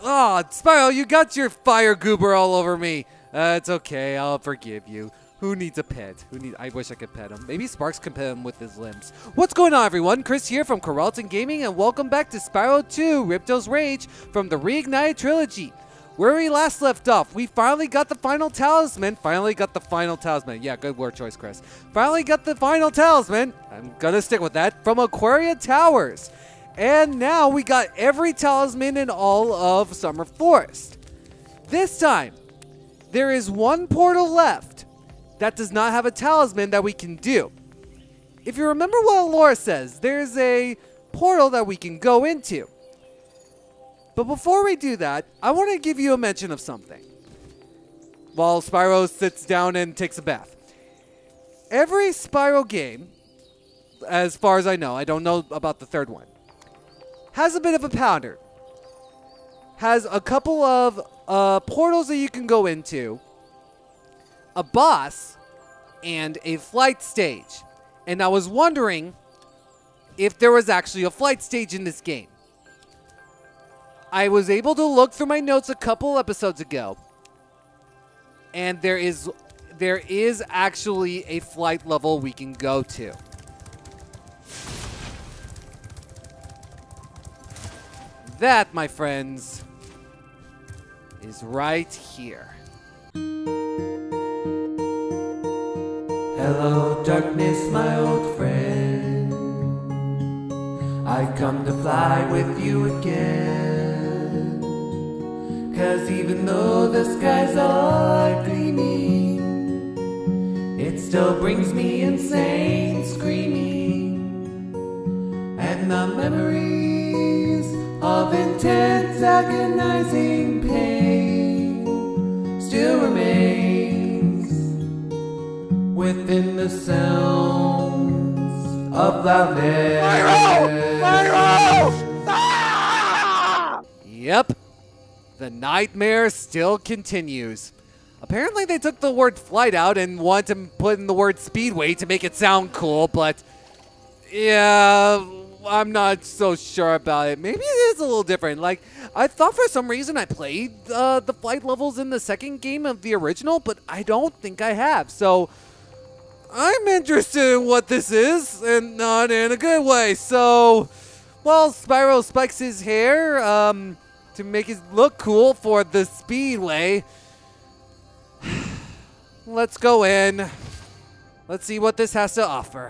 Oh, Spyro, you got your fire goober all over me. It's okay, I'll forgive you. Who needs a pet? I wish I could pet him. Maybe Sparks can pet him with his limbs. What's going on, everyone? Chris here from Carlton Gaming, and welcome back to Spyro 2, Ripto's Rage from the Reignited trilogy. Where we last left off, we finally got the final talisman. Yeah, good word choice, Chris. Finally got the final talisman. I'm gonna stick with that. From Aquaria Towers. And now we got every talisman in all of Summer Forest. This time, there is one portal left that does not have a talisman that we can do. If you remember what Laura says, there's a portal that we can go into. But before we do that, I want to give you a mention of something. While Spyro sits down and takes a bath. Every Spyro game, as far as I know, I don't know about the third one, has a bit of a pattern. Has a couple of portals that you can go into, a boss, and a flight stage. And I was wondering if there was actually a flight stage in this game. I was able to look through my notes a couple episodes ago, and there is actually a flight level we can go to. That, my friends, is right here. Hello, darkness, my old friend. I've come to fly with you again. 'Cause even though the skies are gleaming, it still brings me insane screaming. And the memories of intense agonizing pain still remains within the sounds of loudness. Spyro! Ah! Yep, the nightmare still continues. Apparently they took the word flight out and wanted to put in the word speedway to make it sound cool, but yeah, I'm not so sure about it. Maybe it is a little different. Like, I thought for some reason I played the flight levels in the second game of the original, but I don't think I have. So I'm interested in what this is, and not in a good way. So, well, Spyro spikes his hair to make it look cool for the speedway. Let's go in. Let's see what this has to offer.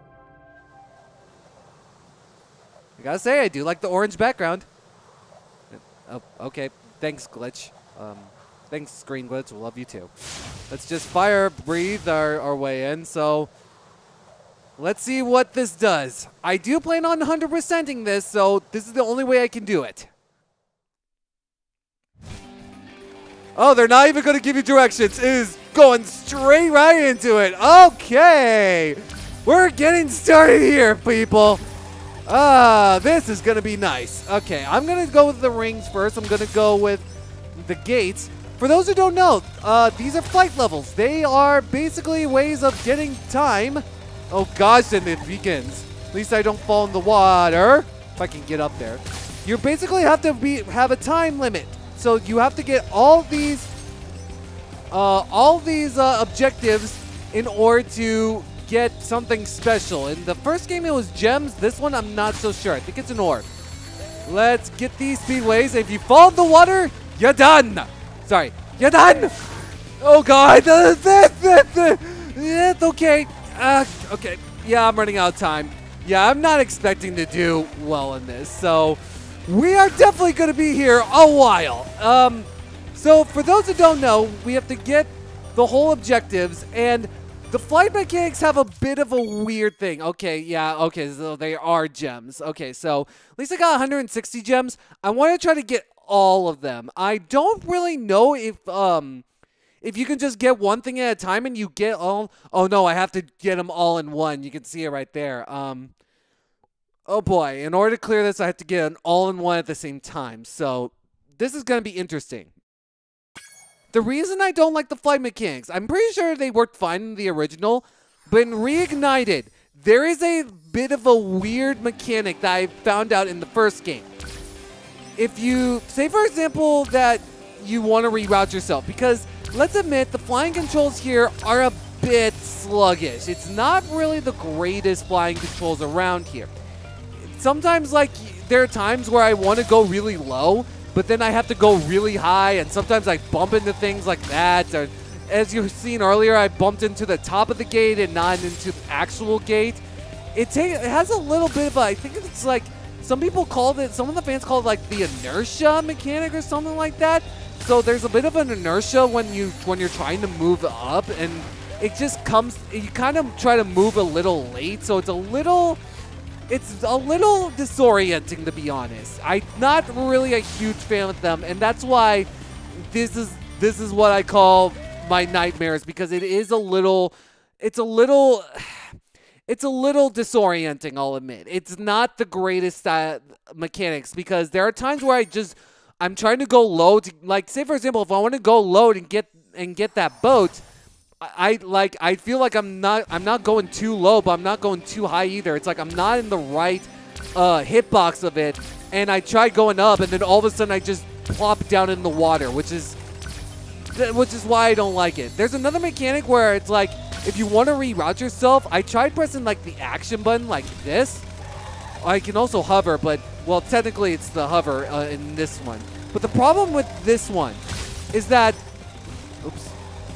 I gotta say, I do like the orange background. Oh, okay. Thanks, Glitch. Thanks, Screen Glitch. We'll love you too. Let's just fire breathe our way in. So let's see what this does. I do plan on 100%ing this, so this is the only way I can do it. Oh, they're not even going to give you directions. It is going straight right into it. Okay. We're getting started here, people. This is going to be nice. Okay, I'm going to go with the rings first. I'm going to go with the gates. For those who don't know, these are flight levels. They are basically ways of getting time. Oh gosh, then it begins. At least I don't fall in the water. If I can get up there. You basically have to have a time limit. So you have to get all these objectives in order to get something special. In the first game, it was gems. This one, I'm not so sure. I think it's an orb. Let's get these speedways. If you fall in the water, you're done. Sorry, you're done. Oh God, it's okay. Okay, yeah, I'm running out of time. Yeah, I'm not expecting to do well in this. So we are definitely going to be here a while. So for those who don't know, we have to get the whole objectives, and the flight mechanics have a bit of a weird thing. Okay, yeah, okay, so they are gems. Okay, so at least I got 160 gems. I want to try to get all of them. I don't really know if you can just get one thing at a time and you get all. Oh no, I have to get them all in one. You can see it right there. Oh boy, in order to clear this, I have to get an all-in-one at the same time. So this is going to be interesting. The reason I don't like the flight mechanics, I'm pretty sure they worked fine in the original, but in Reignited, there is a bit of a weird mechanic that I found out in the first game. if you say, for example, that you want to reroute yourself, because let's admit the flying controls here are a bit sluggish. It's not really the greatest flying controls around here. Sometimes, like, there are times where I want to go really low, but then I have to go really high, and sometimes I bump into things like that. Or, as you've seen earlier, I bumped into the top of the gate and not into the actual gate. It has a little bit of a, I think it's like, some people called it, some of the fans call it like the inertia mechanic or something like that. So there's a bit of an inertia when you're trying to move up, and it just comes, you kind of try to move a little late, so it's a little disorienting, to be honest. I'm not really a huge fan of them, and that's why this is what I call my nightmares, because it's a little disorienting, I'll admit. It's not the greatest mechanics, because there are times where I'm trying to go low to, like, say for example, if I want to go low and get that boat, I feel like I'm not going too low, but I'm not going too high either. It's like I'm not in the right hitbox of it, and I try going up, and then all of a sudden I just plop down in the water, which is why I don't like it. There's another mechanic where it's like, if you want to reroute yourself, I tried pressing like the action button like this. I can also hover, but, well, technically it's the hover in this one. But the problem with this one is that, oops.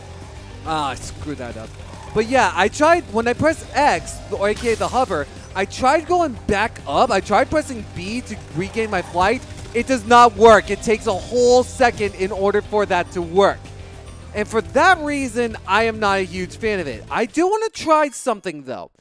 I screwed that up. But yeah, I tried, when I press X, or aka the hover, I tried going back up. I tried pressing B to regain my flight. It does not work. It takes a whole second in order for that to work. And for that reason, I am not a huge fan of it. I do want to try something, though.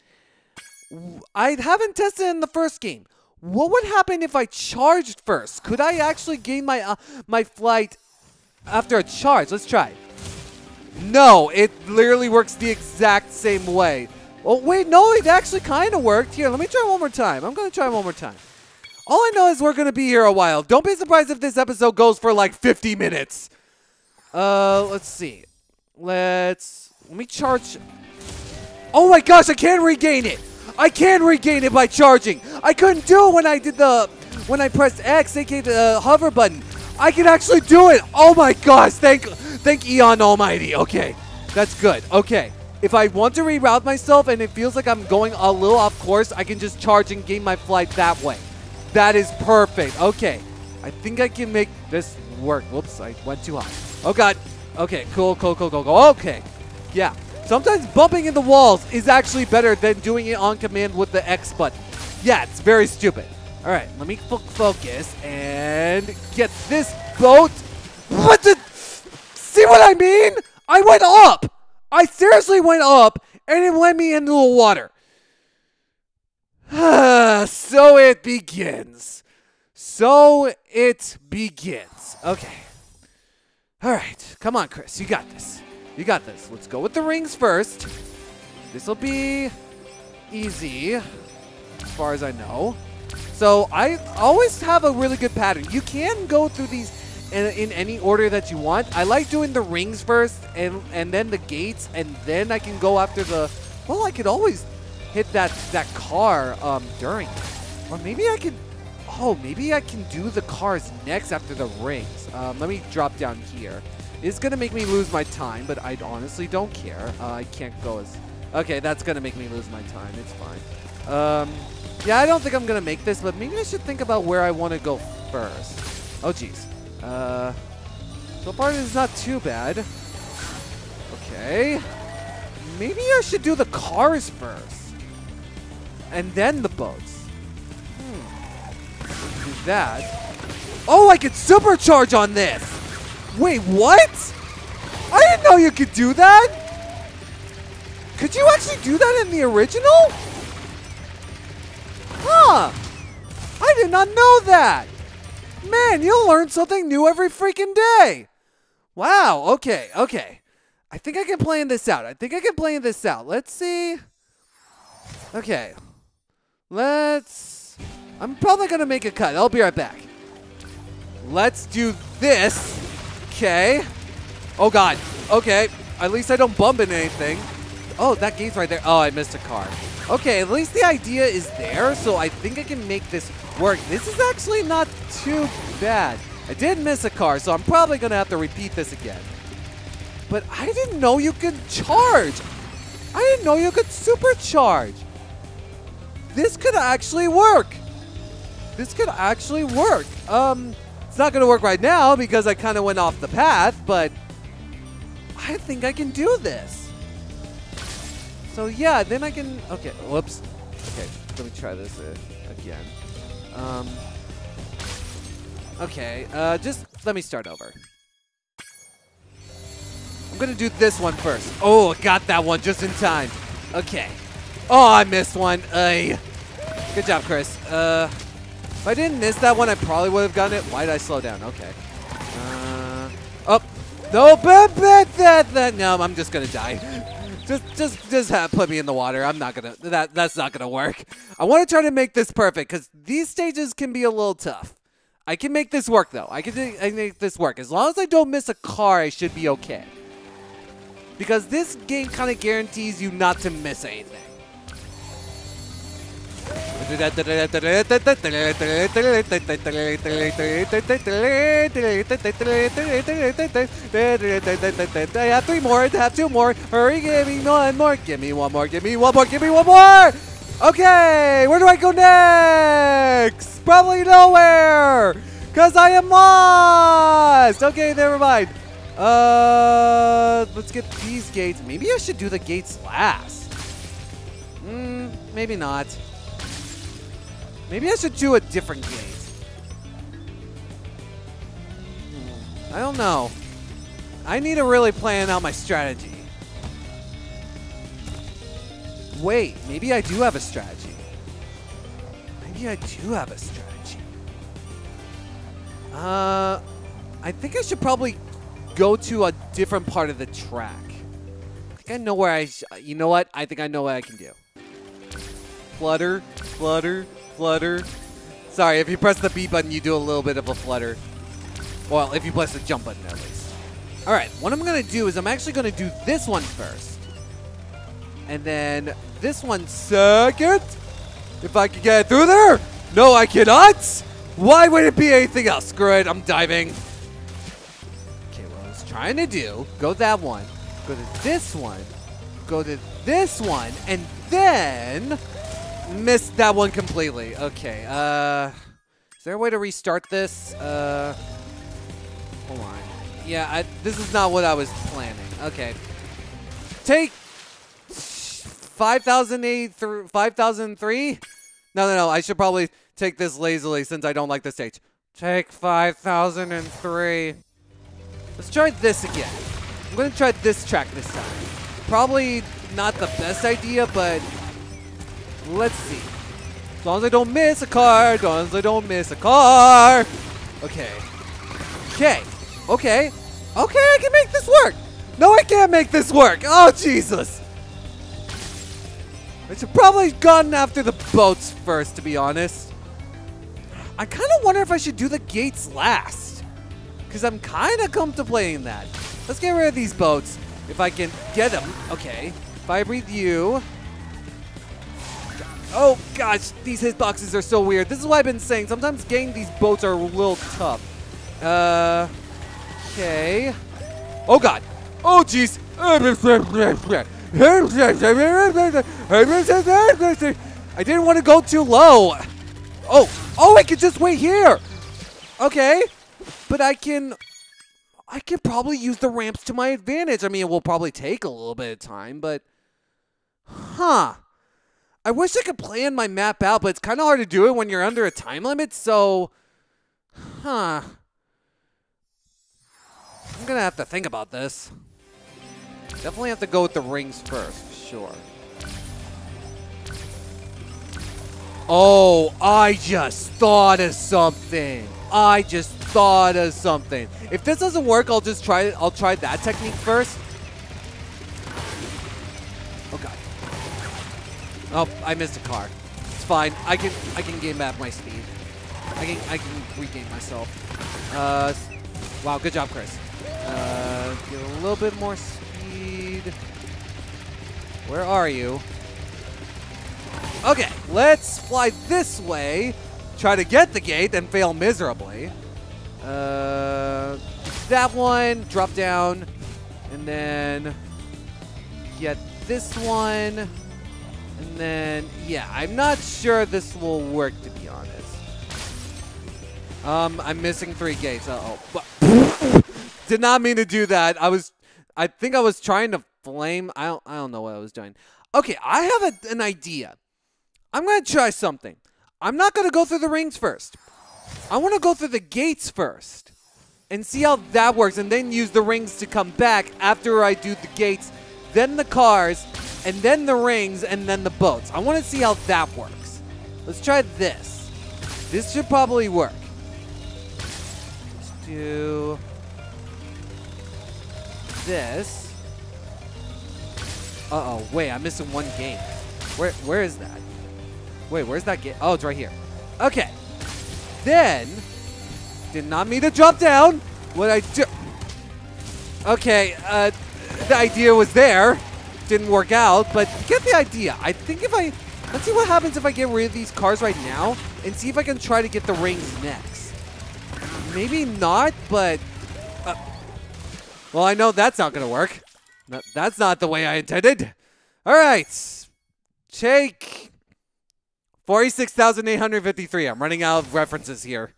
I haven't tested it in the first game. What would happen if I charged first? Could I actually gain my flight after a charge? Let's try. No, it literally works the exact same way. Oh, wait, no, it actually kind of worked. Here, let me try one more time. I'm going to try one more time. All I know is we're going to be here a while. Don't be surprised if this episode goes for like 50 minutes. Let's see. Let me charge. Oh my gosh, I can't regain it. I can regain it by charging. I couldn't do it when I pressed X, aka the hover button. I can actually do it. Oh my gosh, thank Eon Almighty. Okay, that's good. Okay, if I want to reroute myself and it feels like I'm going a little off course, I can just charge and gain my flight that way. That is perfect. Okay, I think I can make this work. Whoops, I went too high. Oh god. Okay, cool. Okay, yeah. Sometimes bumping into walls is actually better than doing it on command with the X button. Yeah, it's very stupid. All right, let me focus and get this boat. What the? See what I mean? I went up. I seriously went up, and it let me into the water. So it begins. Okay. All right, come on, Chris. You got this. Let's go with the rings first. This will be easy, as far as I know. So I always have a really good pattern. You can go through these in any order that you want. I like doing the rings first and then the gates, and then I can go after the... Well, I could always hit that car during it. Or maybe I could... Oh, maybe I can do the cars next after the rings. Let me drop down here. It's going to make me lose my time, but I honestly don't care. I can't go as... Okay, that's going to make me lose my time. It's fine. Yeah, I don't think I'm going to make this, but maybe I should think about where I want to go first. Oh, jeez. So far, this is not too bad. Okay. Maybe I should do the cars first. And then the boats. Do that. Oh, I could supercharge on this! Wait, what? I didn't know you could do that! Could you actually do that in the original? Huh! I did not know that! Man, you'll learn something new every freaking day! Wow, okay. I think I can plan this out. Let's see. Okay. I'm probably going to make a cut. I'll be right back. Let's do this. Okay. Oh, God. Okay. At least I don't bump into anything. Oh, that gate's right there. Oh, I missed a car. Okay, at least the idea is there, so I think I can make this work. This is actually not too bad. I did miss a car, so I'm probably going to have to repeat this again. But I didn't know you could charge. I didn't know you could supercharge. This could actually work. This could actually work. It's not going to work right now because I kind of went off the path, but I think I can do this. So yeah, then I can, okay, whoops. Okay, let me try this again. Okay, just let me start over. I'm gonna do this one first. Oh, I got that one just in time. Okay. Oh, I missed one. Good job, Chris. If I didn't miss that one, I probably would have gotten it. Why did I slow down? Okay. Oh, no, no, I'm just gonna die. Just put me in the water. I'm not gonna. That's not gonna work. I want to try to make this perfect because these stages can be a little tough. I can make this work though. I can make this work as long as I don't miss a car. I should be okay. Because this game kind of guarantees you not to miss anything. I have 3 more. I have 2 more. Hurry, give me 1 more. Give me 1 more. Give me 1 more. Give me 1 more. Okay, where do I go next? Probably nowhere, because I am lost. Okay, never mind. Let's get these gates. Maybe I should do the gates last. Maybe not. Maybe I should do a different gate. I don't know. I need to really plan out my strategy. Wait, maybe I do have a strategy. Maybe I do have a strategy. I think I should probably go to a different part of the track. I think I know where you know what? I think I know what I can do. Flutter, flutter, flutter. Sorry, if you press the B button, you do a little bit of a flutter. Well, if you press the jump button, at least. All right, what I'm going to do is I'm actually going to do this one first. And then this one second. If I can get through there. No, I cannot. Why would it be anything else? Screw it, I'm diving. Okay, what I was trying to do, go that one, go to this one, go to this one, and then missed that one completely. Okay, is there a way to restart this? Hold on. Yeah, this is not what I was planning. Okay. Take 5,008 through 5,003? No. I should probably take this lazily since I don't like the stage. Take 5,003. Let's try this again. I'm going to try this track this time. Probably not the best idea, but let's see. As long as I don't miss a car. As long as I don't miss a car. Okay. Okay. Okay. Okay, I can make this work. No, I can't make this work. Oh, Jesus. I should probably have gotten after the boats first, to be honest. I kind of wonder if I should do the gates last. Because I'm kind of contemplating that. Let's get rid of these boats. If I can get them. Okay. If I breathe you. Oh, gosh. These hitboxes are so weird. This is why I've been saying. Sometimes getting these boats are a little tough. Okay. Oh, God. Oh, jeez. I didn't want to go too low. Oh, I could just wait here. Okay. But I can probably use the ramps to my advantage. I mean, it will probably take a little bit of time, but I wish I could plan my map out, but it's kind of hard to do it when you're under a time limit, so I'm going to have to think about this. Definitely have to go with the rings first, for sure. Oh, I just thought of something. If this doesn't work, I'll try that technique first. Oh, God. Oh, I missed a car. It's fine. I can gain back my speed. I can regain myself. Wow, good job, Chris. Get a little bit more speed. Where are you? Okay, let's fly this way. Try to get the gate and fail miserably. That one, drop down, and then get this one, and then, yeah, I'm not sure this will work, to be honest. I'm missing 3 gates. Uh-oh. Did not mean to do that. I think I was trying to flame. I don't know what I was doing. Okay, I have an idea. I'm going to try something. I'm not going to go through the rings first. I want to go through the gates first and see how that works, and then use the rings to come back after I do the gates, then the cars, and then the rings, and then the boats. I want to see how that works. Let's try this. This should probably work. Let's do this. Uh-oh, wait, I'm missing 1 gate. Where is that? Wait, where's that gate? Oh, it's right here. Okay. Then, did not mean to drop down. What I do? Okay, the idea was there. Didn't work out, but get the idea. I think let's see what happens if I get rid of these cars right now and see if I can try to get the rings next. Maybe not, but, well, I know that's not going to work. No, that's not the way I intended. All right. Take 46,853. I'm running out of references here.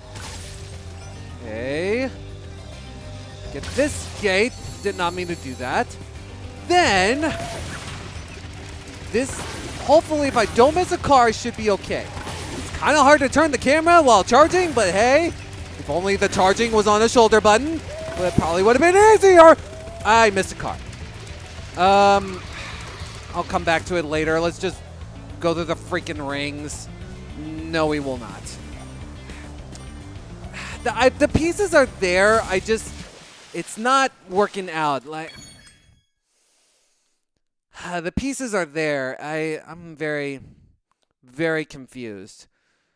Okay. Get this gate. Did not mean to do that. Then, this, hopefully if I don't miss a car, it should be okay. It's kind of hard to turn the camera while charging, but hey, if only the charging was on the shoulder button, it probably would have been easier. I missed a car. I'll come back to it later. Let's just go through the freaking rings. No, we will not. The pieces are there. It's not working out. Like, the pieces are there. I'm very, very confused.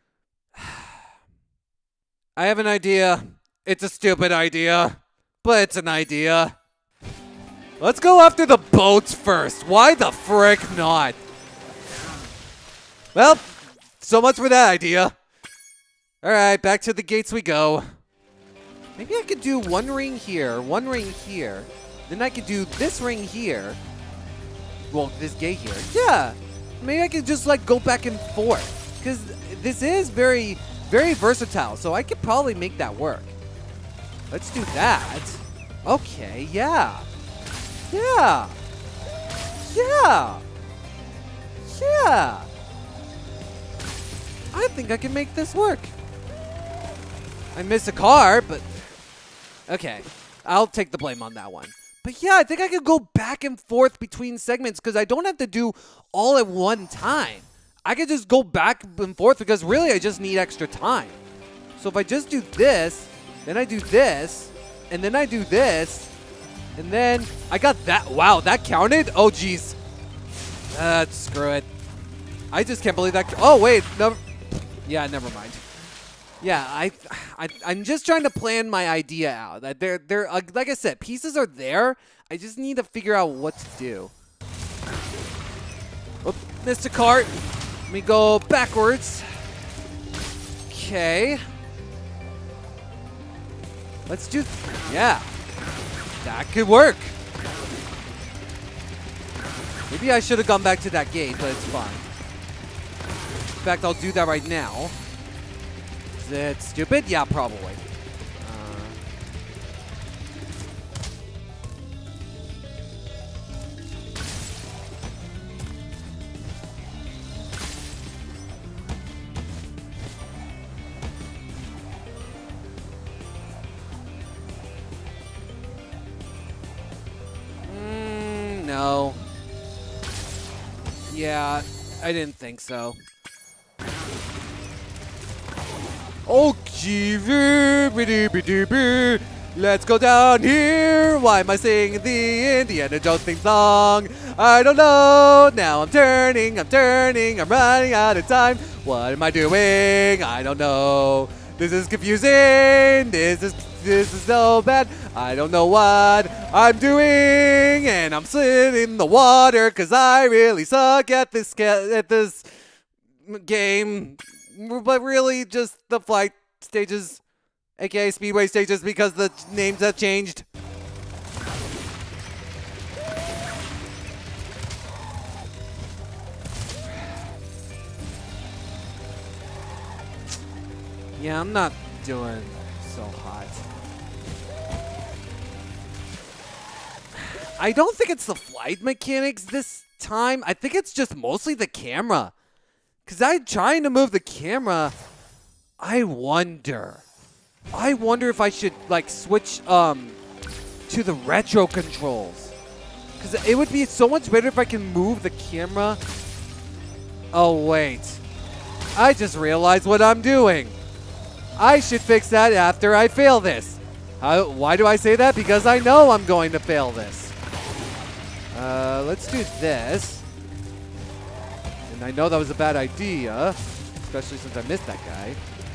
I have an idea. It's a stupid idea, but it's an idea. Let's go after the boats first. Why the frick not? Well, so much for that idea. All right, back to the gates we go. Maybe I could do 1 ring here, 1 ring here. Then I could do this ring here. Well, this gate here. Yeah. Maybe I could just like go back and forth. Because this is very, very versatile. So I could probably make that work. Let's do that. Okay, yeah. Yeah. Yeah. Yeah. I think I can make this work. I missed a car, but okay. I'll take the blame on that one. But yeah, I think I could go back and forth between segments because I don't have to do all at one time. I could just go back and forth because really I just need extra time. So if I just do this, then I do this, and then I do this, and then I got that. Wow, that counted? Oh, jeez. Screw it. I just can't believe that. Oh, wait. No. Yeah, never mind. Yeah, I'm just trying to plan my idea out. They're like I said, pieces are there. I just need to figure out what to do. Oh, missed a cart. Let me go backwards. Okay. Let's do. Yeah, that could work. Maybe I should have gone back to that gate, but it's fine. In fact, I'll do that right now. Is it stupid? Yeah, probably. No. Yeah, I didn't think so. Oh, let's go down here. Why am I singing the Indiana Jones theme song? I don't know. Now I'm turning. I'm running out of time. What am I doing? I don't know. This is confusing. This is so bad. I don't know what I'm doing, and I'm sitting in the water because I really suck at this game, but really just the flight stages, aka speedway stages, because the names have changed. Yeah, I'm not doing so hot. I don't think it's the flight mechanics this time. I think it's just mostly the camera. Because I'm trying to move the camera. I wonder if I should like switch to the retro controls. Because it would be so much better if I can move the camera. Oh, wait. I just realized what I'm doing. I should fix that after I fail this. Why do I say that? Because I know I'm going to fail this. Let's do this. And I know that was a bad idea, especially since I missed that guy.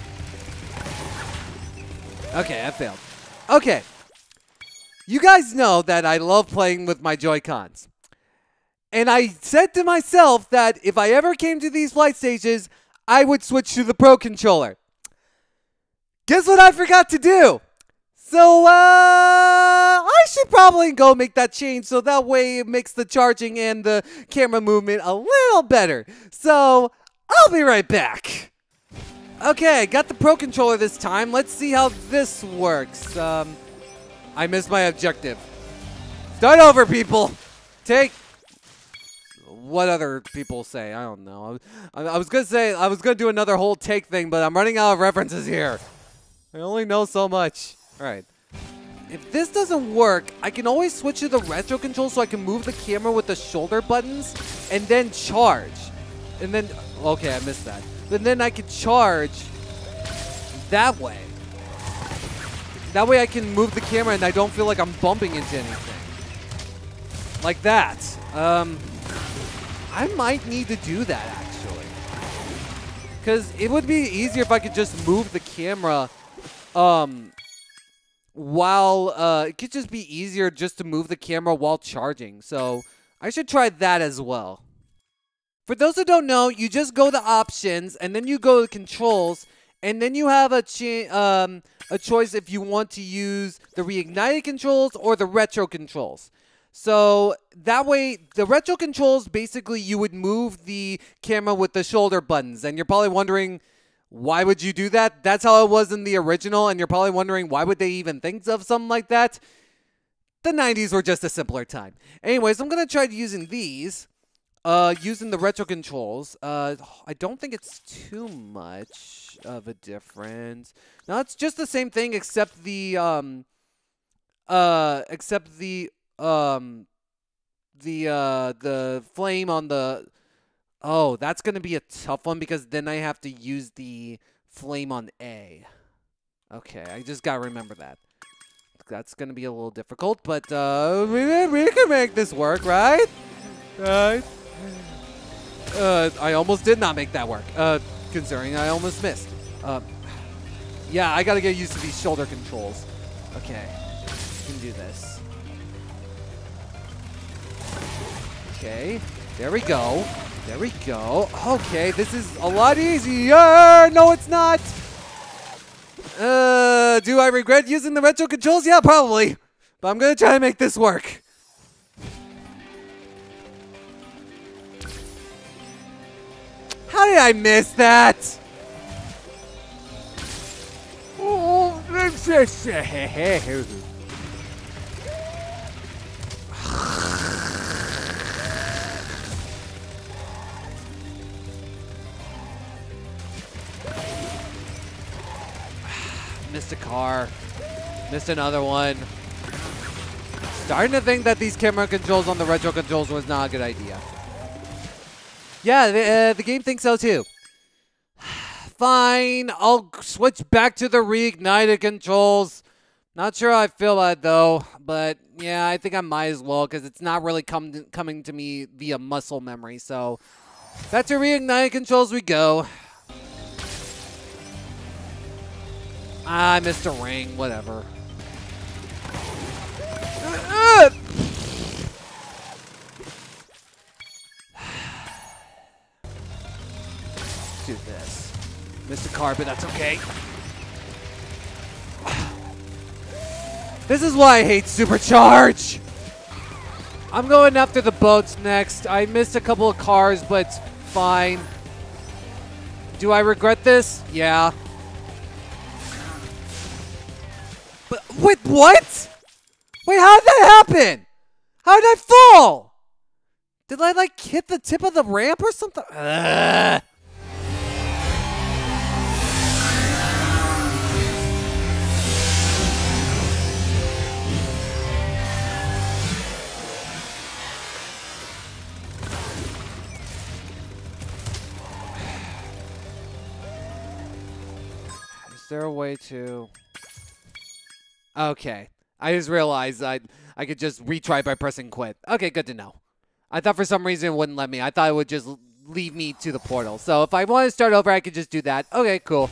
Okay, I failed. Okay. You guys know that I love playing with my Joy-Cons. And I said to myself that if I ever came to these flight stages, I would switch to the Pro Controller. Guess what I forgot to do? So, I should probably go make that change so that way it makes the charging and the camera movement a little better. So, I'll be right back. Okay, got the Pro Controller this time. Let's see how this works. I missed my objective. Start over, people. Take... What other people say? I don't know. I was going to say, I was going to do another whole take thing, but I'm running out of references here. I only know so much. All right. If this doesn't work, I can always switch to the retro control so I can move the camera with the shoulder buttons and then charge. And then, okay, I missed that. But then I can charge that way. That way I can move the camera and I don't feel like I'm bumping into anything. Like that. I might need to do that, actually. Because it would be easier if I could just move the camera it could just be easier just to move the camera while charging. So I should try that as well. For those who don't know, you just go to options and then you go to controls and then you have a choice if you want to use the Reignited controls or the retro controls. So that way, the retro controls, basically you would move the camera with the shoulder buttons. And you're probably wondering, why would you do that? That's how it was in the original, and you're probably wondering, why would they even think of something like that? The 90s were just a simpler time. Anyways, I'm going to try using these, using the retro controls. I don't think it's too much of a difference. No, it's just the same thing, except the flame on the... Oh, that's going to be a tough one because then I have to use the flame on A. Okay, I just got to remember that. That's going to be a little difficult, but we can make this work, right? Right? I almost did not make that work, considering I almost missed. Yeah, I got to get used to these shoulder controls. Okay, we can do this. Okay, there we go. There we go. Okay, this is a lot easier. No, it's not. Do I regret using the retro controls? Yeah, probably. But I'm going to try to make this work. How did I miss that? Oh, missed a car. Missed another one. Starting to think that these camera controls on the retro controls was not a good idea. Yeah, the game thinks so too. Fine, I'll switch back to the Reignited controls. Not sure how I feel about it though, but yeah, I think I might as well because it's not really coming to me via muscle memory. So back to Reignited controls we go. I missed a ring, whatever. car, but that's okay. This is why I hate Supercharge. I'm going after the boats next. I missed a couple of cars, but it's fine. Do I regret this? Yeah. But wait, what? Wait, how did that happen? How did I fall? Did I like hit the tip of the ramp or something? Ugh. Is there a way to... Okay. I just realized I could just retry by pressing quit. Okay, good to know. I thought for some reason it wouldn't let me. I thought it would just leave me to the portal. So if I want to start over, I could just do that. Okay, cool.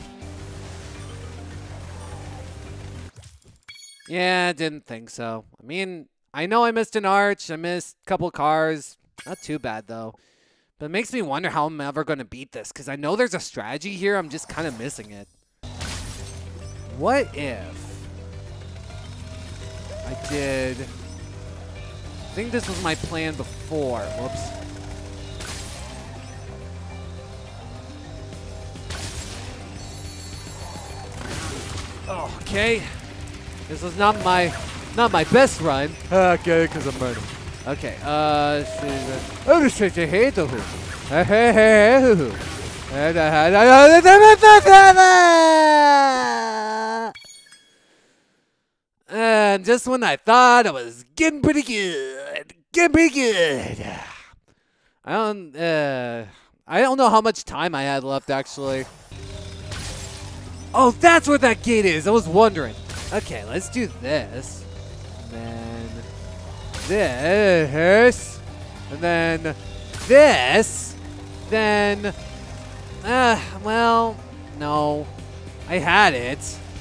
Yeah, didn't think so. I mean, I know I missed an arch. I missed a couple cars. Not too bad, though. But it makes me wonder how I'm ever going to beat this. Because I know there's a strategy here. I'm just kind of missing it. What if I did... I think this was my plan before. Whoops. Oh, okay. This was not my best run. Okay, because I'm murdered. Okay. And just when I thought I was getting pretty good, I don't know how much time I had left actually. Oh, that's where that gate is. I was wondering. Okay, let's do this. And then this. And then this. Then well, no. I had it.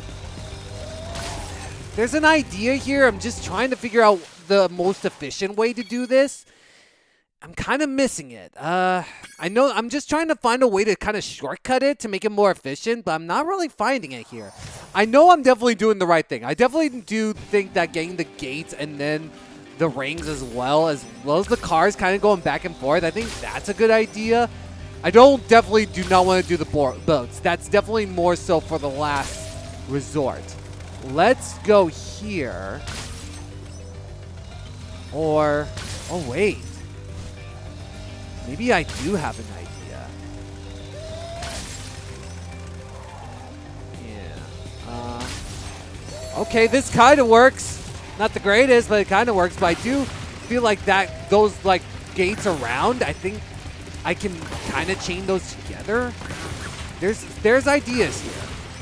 There's an idea here. I'm just trying to figure out the most efficient way to do this. I'm kind of missing it. I know I'm just trying to find a way to kind of shortcut it to make it more efficient, but I'm not really finding it here. I know I'm definitely doing the right thing. I definitely do think that getting the gates and then the rings as well as the cars kind of going back and forth, I think that's a good idea. I definitely do not want to do the boats. That's definitely more so for the last resort. Let's go here. Or, oh wait. Maybe I do have an idea. Yeah. Okay, this kind of works. Not the greatest, but it kind of works. But I do feel like that those like gates around, I think I can kind of chain those together. There's ideas here.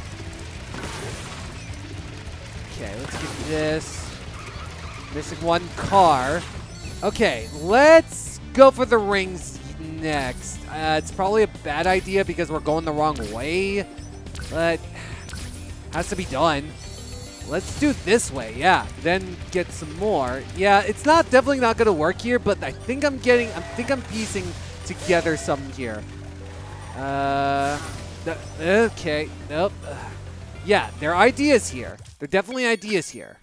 Okay, let's get this. Missing one car. Okay, let's go for the rings next. It's probably a bad idea because we're going the wrong way, but has to be done. Let's do this way, yeah. Then get some more. Yeah, it's definitely not gonna work here, but I think I'm piecing together some here. Okay, nope. Yeah, there are ideas here. There are definitely ideas here.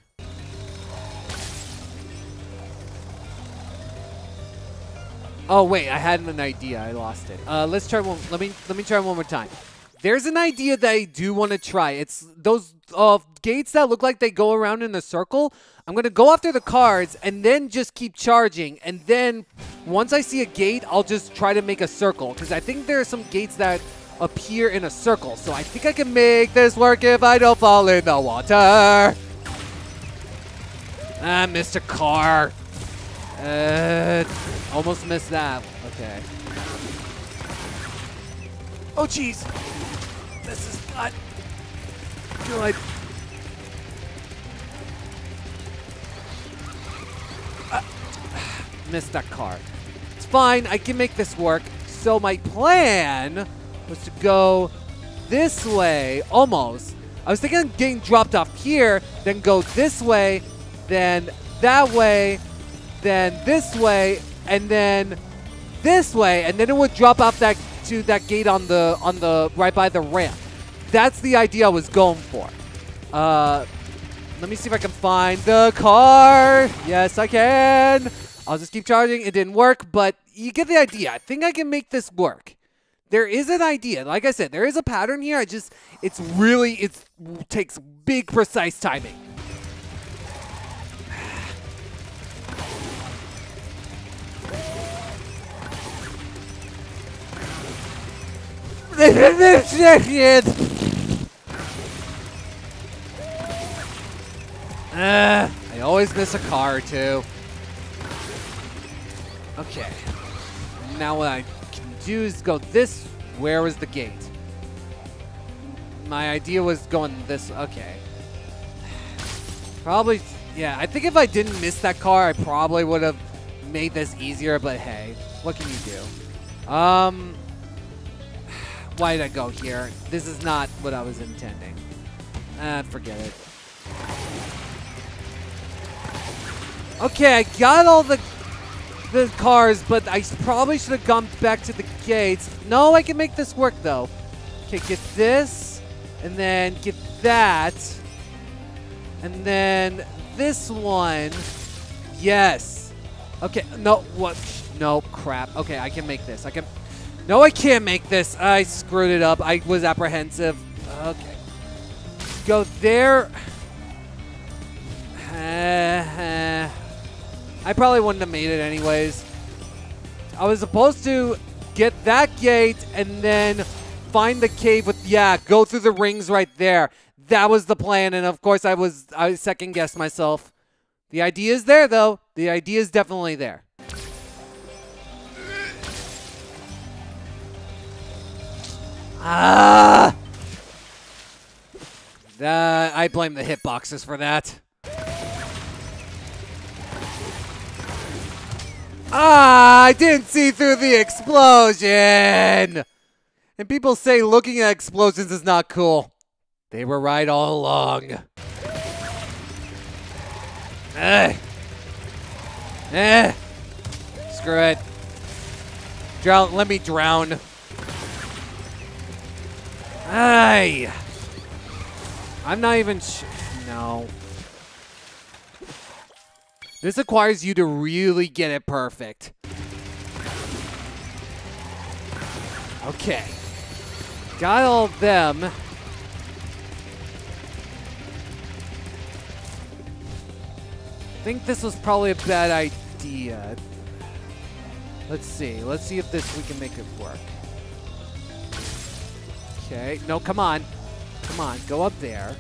Oh wait, I had an idea. I lost it. Let's try one. Let me try one more time. There's an idea that I do want to try. It's those gates that look like they go around in a circle. I'm gonna go after the cards and then just keep charging. And then once I see a gate, I'll just try to make a circle because I think there are some gates that appear in a circle. So I think I can make this work if I don't fall in the water. Ah, Mr. Car. Almost missed that. Okay. Oh, jeez. This is not good. Missed that car. It's fine. I can make this work. So my plan was to go this way, almost. I was thinking of getting dropped off here, then go this way, then that way, then this way, and then this way, and then it would drop off to that gate on the right by the ramp. That's the idea I was going for. Let me see if I can find the car. Yes, I can. I'll just keep charging. It didn't work, but you get the idea. I think I can make this work. There is an idea. Like I said, there is a pattern here. It takes big, precise timing. I always miss a car or two. Okay. Now what I can do is go this. Where was the gate? My idea was going this. Okay. Probably, yeah. I think if I didn't miss that car, I probably would have made this easier, but hey, what can you do? Why did I go here? This is not what I was intending. Forget it. Okay, I got all the cars, but I probably should have gone back to the gates. No, I can make this work, though. Okay, get this, and then get that, and then this one. Yes. Okay, no, what? No, crap. Okay, I can make this. I can... No, I can't make this. I screwed it up. I was apprehensive. Okay. Go there. I probably wouldn't have made it anyways. I was supposed to get that gate and then find the cave with, yeah, go through the rings right there. That was the plan, and of course I second-guessed myself. The idea is there, though. The idea is definitely there. I blame the hitboxes for that. I didn't see through the explosion! And people say looking at explosions is not cool. They were right all along. Screw it. Drown. Let me drown. Ay. I'm not even no. This requires you to really get it perfect. Okay. Got all of them. I think this was probably a bad idea. Let's see. Let's see if we can make it work. Okay. No, come on. Come on. Go up there.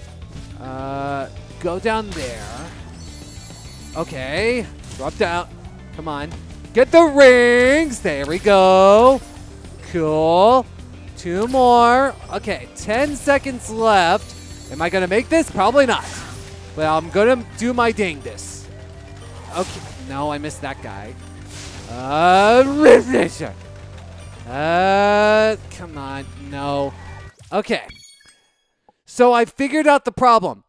Go down there. Okay. Drop down. Come on. Get the rings. There we go. Cool. 2 more. Okay. 10 seconds left. Am I going to make this? Probably not. But I'm going to do my dangdest. Okay. No, I missed that guy. Come on. No. Okay. So I figured out the problem.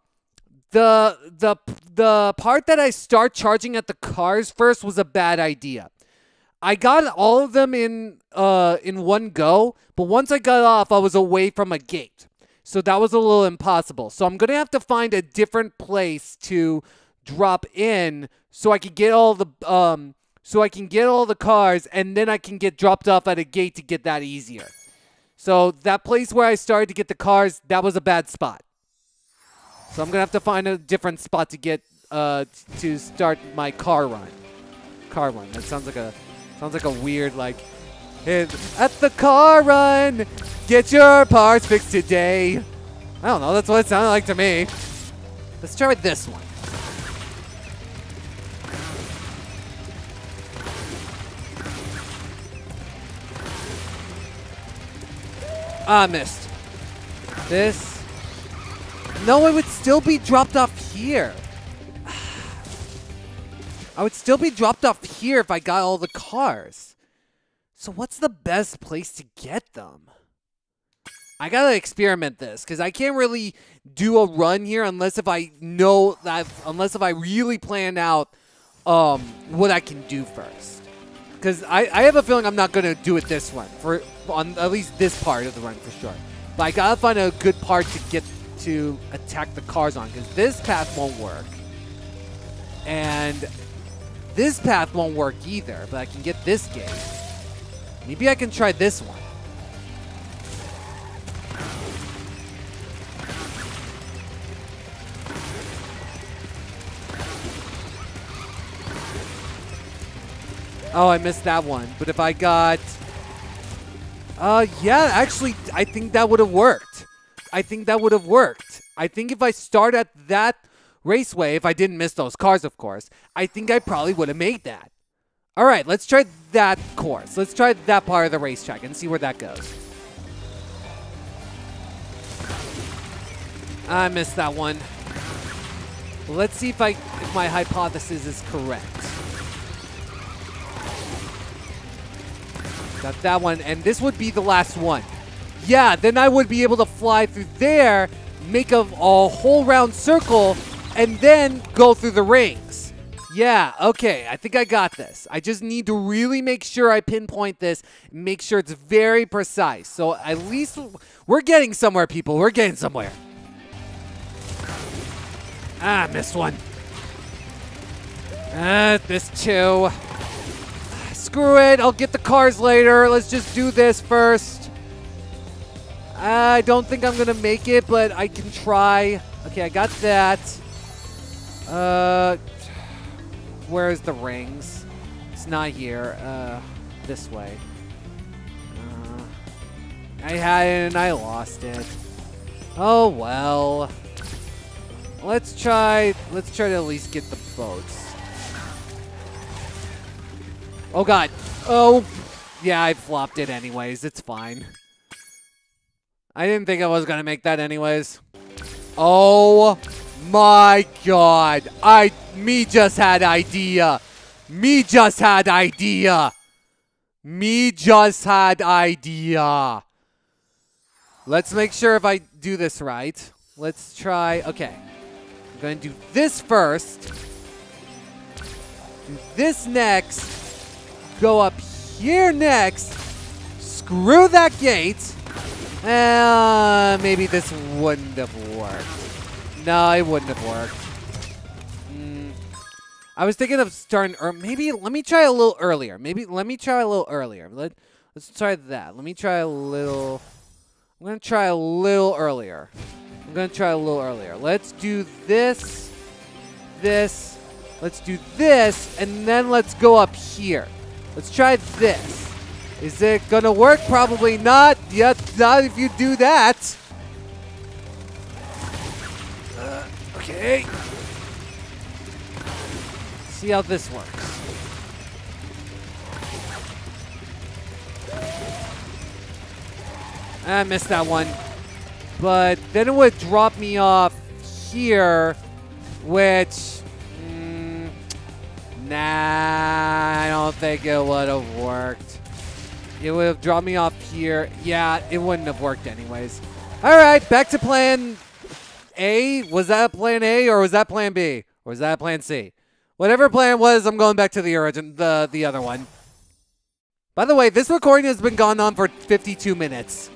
The part that I start charging at the cars first was a bad idea. I got all of them in one go, but once I got off, I was away from a gate. So that was a little impossible. So I'm going to have to find a different place to drop in so I can get all the cars, and then I can get dropped off at a gate to get that easier. So that place where I started to get the cars, that was a bad spot. So I'm going to have to find a different spot to get to start my car run. That sounds like a weird, like, at the car run, get your parts fixed today. I don't know, that's what it sounded like to me. Let's try with this one. Ah, missed. This. No, it would still be dropped off here. I would still be dropped off here if I got all the cars. So what's the best place to get them? I gotta experiment this, because I can't really do a run here unless if I really plan out what I can do first. Because I have a feeling I'm not gonna do it this one, on at least this part of the run for sure. But I gotta find a good part to get to attack the cars on, because this path won't work. And this path won't work either, but I can get this gate. Maybe I can try this one. Oh, I missed that one. But if I got... yeah, actually, I think that would have worked. I think that would have worked. I think if I start at that raceway, if I didn't miss those cars, of course, I think I probably would have made that. All right, let's try that course. Let's try that part of the racetrack and see where that goes. I missed that one. Let's see if my hypothesis is correct. Got that one, and this would be the last one. Yeah, then I would be able to fly through there, make a whole round circle, and then go through the rings. Yeah, okay, I think I got this. I just need to really make sure I pinpoint this, make sure it's very precise. So at least we're getting somewhere, people. We're getting somewhere. Ah, missed one. This too. Screw it, I'll get the cars later. Let's just do this first. I don't think I'm gonna make it, but I can try. Okay, I got that. Where's the rings? It's not here. This way. I had it and I lost it. Oh well. Let's try to at least get the boats. Oh god. Oh, yeah, I flopped it anyways. It's fine. I didn't think I was gonna make that anyways. Oh my god. Me just had idea. Me just had idea. Me just had idea. Let's make sure if I do this right. Let's try. Okay. I'm gonna do this first. Do this next. Go up here next. Screw that gate. Maybe this wouldn't have worked. No, it wouldn't have worked. I was thinking of starting, or maybe let me try a little earlier. Maybe let me try a little earlier. Let's try that. Let me try a little. I'm gonna try a little earlier. I'm gonna try a little earlier. Let's do this, this. Let's do this, and then let's go up here. Let's try this. Is it gonna work? Probably not. Yet, not if you do that. Okay. See how this works. I missed that one. But then it would drop me off here, which... Nah, I don't think it would have worked. It would have dropped me off here. Yeah, it wouldn't have worked anyways. All right, back to plan A. Was that plan A or was that plan B? Or was that plan C? Whatever plan was, I'm going back to the origin, the other one. By the way, this recording has been going on for 52 minutes.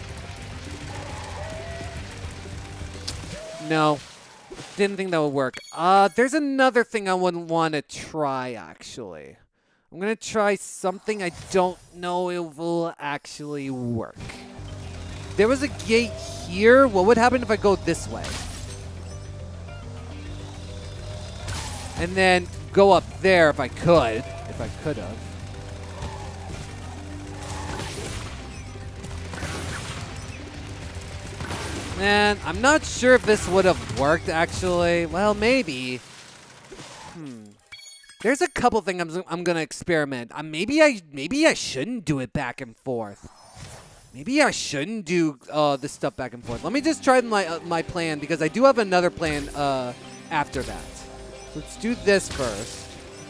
No. Didn't think that would work. There's another thing I wouldn't want to try, actually. I'm going to try something I don't know if will actually work. There was a gate here. What would happen if I go this way? And then go up there if I could. If I could have. Man, I'm not sure if this would have worked, actually. Well, maybe. There's a couple things I'm gonna experiment. Maybe I shouldn't do it back and forth. Maybe I shouldn't do this stuff back and forth. Let me just try my plan, because I do have another plan after that. Let's do this first.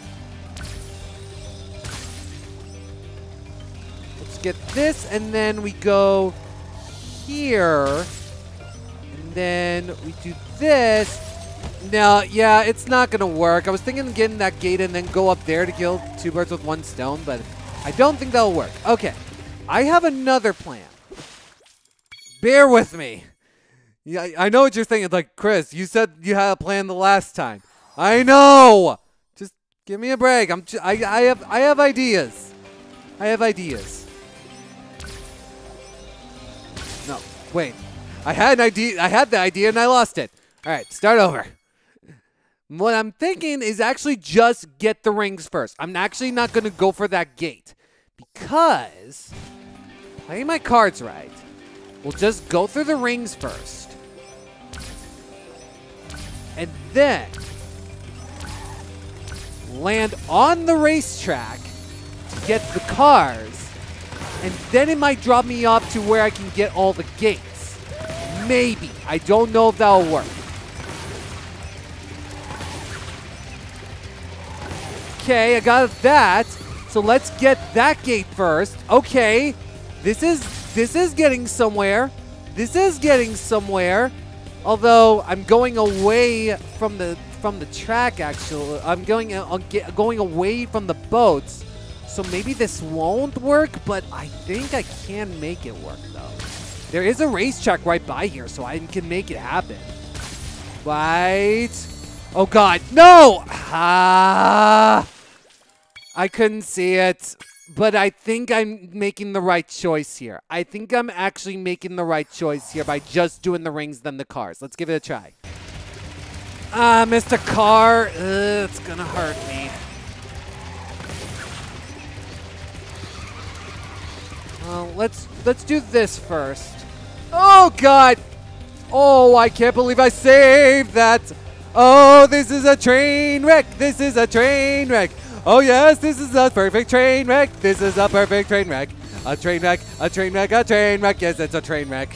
Let's get this, and then we go here. Then we do this. No, yeah, it's not going to work. I was thinking of getting that gate and then go up there to kill two birds with one stone, but I don't think that'll work. Okay, I have another plan. bear with me. Yeah, I know what you're thinking. Like, Chris, you said you had a plan the last time. I know. Just give me a break. I have ideas. I have ideas. No, wait. I had an idea. I had the idea and I lost it. All right, start over. What I'm thinking is actually just get the rings first. I'm actually not going to go for that gate because playing my cards right, we'll just go through the rings first. And then land on the racetrack to get the cars. And then it might drop me off to where I can get all the gates. Maybe. I don't know if that'll work. Okay, I got that. So let's get that gate first. Okay. This is getting somewhere. This is getting somewhere. Although I'm going away from the track actually. I'm going away from the boats. So maybe this won't work, but I think I can make it work though. There is a racetrack right by here, so I can make it happen. Right. Oh god, no! Ah! I couldn't see it, but I think I'm making the right choice here. I think I'm actually making the right choice here by just doing the rings then the cars. Let's give it a try. Ah, Mr. Car. It's gonna hurt me. Let's do this first. Oh god! Oh, I can't believe I saved that. Oh, this is a train wreck. This is a train wreck. Oh yes, this is a perfect train wreck. This is a perfect train wreck. A train wreck, a train wreck, a train wreck. Yes, it's a train wreck.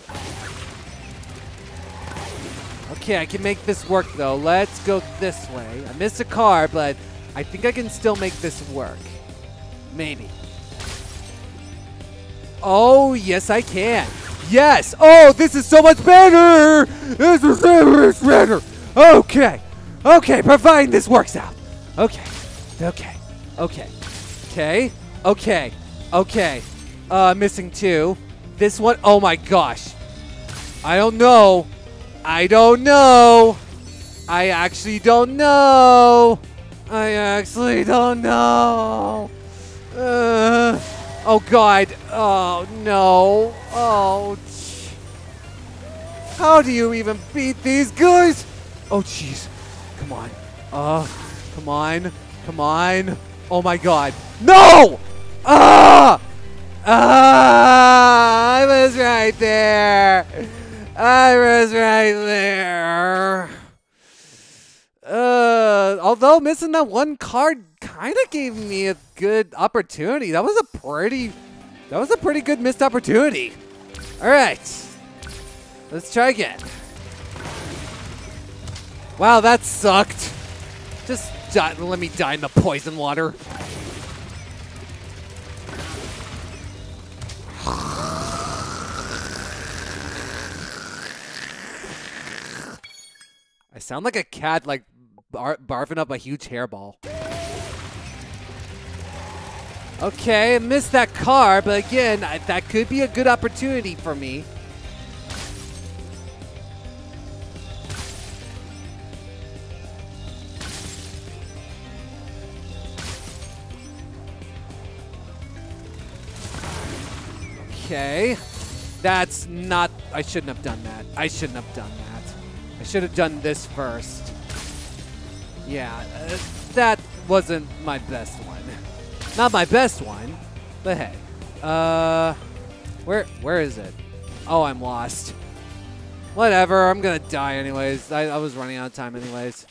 Okay, I can make this work though. Let's go this way. I missed a car, but I think I can still make this work. Maybe. Oh, yes, I can. Yes. Oh, this is so much better. This is so much better. Okay. Okay, providing this works out. Okay. Okay. Okay. Okay. Okay. Okay. Missing two. This one. Oh, my gosh. I don't know. I don't know. I actually don't know. I actually don't know. Oh, God. Oh, no. Oh, how do you even beat these guys? Oh, jeez. Come on. Come on. Come on. Oh, my God. No! Ah! Ah! I was right there. I was right there. Although missing that one card kind of gave me a good opportunity. That was a pretty good missed opportunity. All right. Let's try again. Wow, that sucked. Just let me die in the poison water. I sound like a cat, like barfing up a huge hairball. Okay, I missed that car, but again, that could be a good opportunity for me. Okay, that's not, I shouldn't have done that. I shouldn't have done that. I should have done this first. Yeah, that wasn't my best one. Not my best one, but hey. Where is it? Oh, I'm lost. Whatever, I'm gonna die anyways. I was running out of time anyways.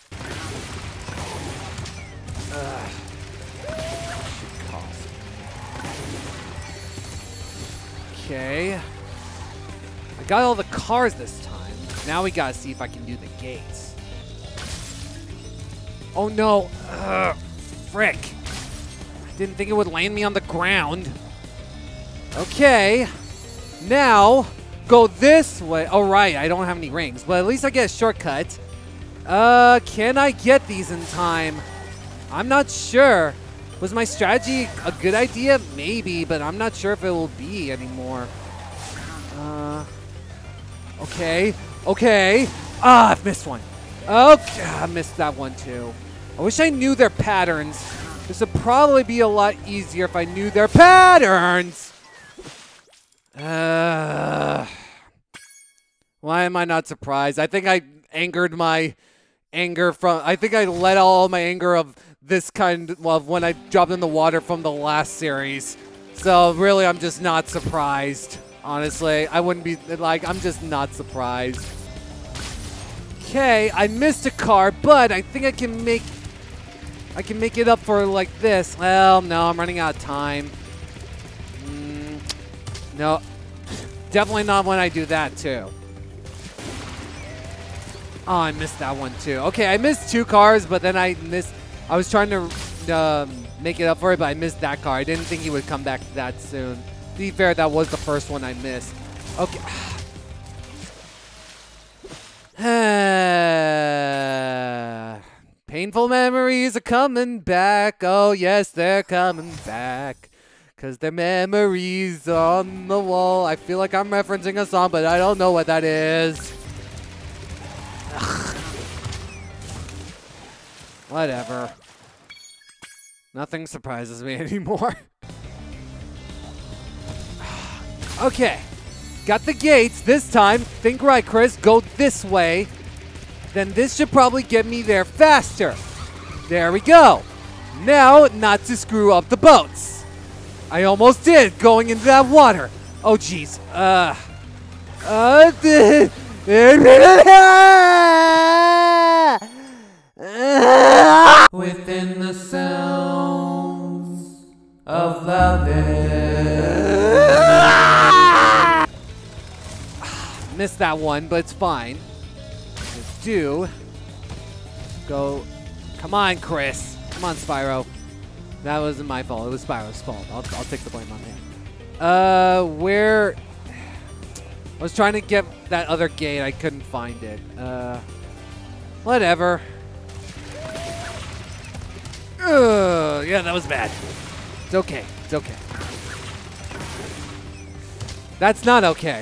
Okay. I got all the cars this time. Now we gotta see if I can do the gates. Oh no. Frick. Didn't think it would land me on the ground. Okay. Now, go this way. Oh, right. I don't have any rings, but at least I get a shortcut. Can I get these in time? I'm not sure. Was my strategy a good idea? Maybe, but I'm not sure if it will be anymore. Okay. Okay. Ah, I've missed one. Okay, I missed that one too. I wish I knew their patterns. This would probably be a lot easier if I knew their patterns. Why am I not surprised? I think I angered my anger from... I think I let all my anger of this kind of when I dropped in the water from the last series. So really, I'm just not surprised. Honestly, I wouldn't be like, I'm just not surprised. Okay, I missed a car, but I think I can make it up for like this. Well, no, I'm running out of time. No, definitely not when I do that too. Oh, I missed that one too. Okay, I missed 2 cars, but then I was trying to make it up for it, but I missed that car. I didn't think he would come back that soon. To be fair, that was the first one I missed. Okay. Painful memories are coming back. Oh, yes, they're coming back. Because they're memories on the wall. I feel like I'm referencing a song, but I don't know what that is. Ugh. Whatever. Nothing surprises me anymore. Okay. Got the gates this time. Think right, Chris. Go this way. Then this should probably get me there faster. There we go. Now, not to screw up the boats. I almost did going into that water. Oh, jeez. Within the sounds of loudness. Missed that one, but it's fine. Let's do. Go. Come on, Chris. Come on, Spyro. That wasn't my fault. It was Spyro's fault. I'll take the blame on him. Where... I was trying to get that other gate. I couldn't find it. Whatever. Yeah, that was bad. It's okay. It's okay. That's not okay.